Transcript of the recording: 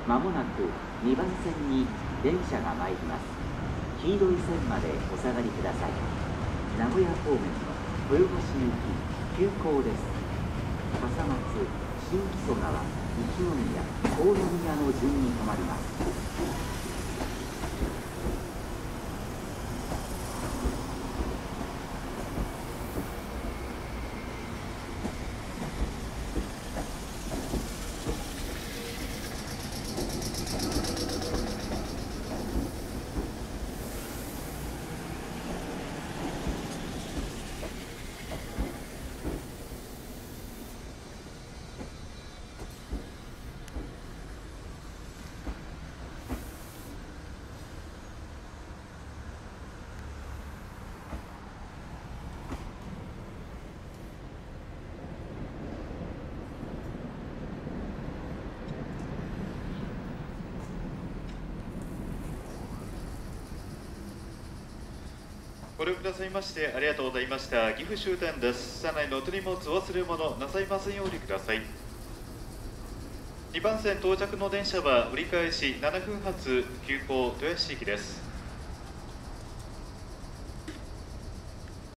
まもなく2番線に電車が参ります。黄色い線までお下がりください。名古屋方面の豊橋行き急行です。笠松、新木曽川、一宮、国宮の順に停まります。 ご利用くださいましてありがとうございました。岐阜終点です。車内のお手荷物お忘れ物なさいませんようにください。2番線到着の電車は折り返し7分発急行豊橋駅です。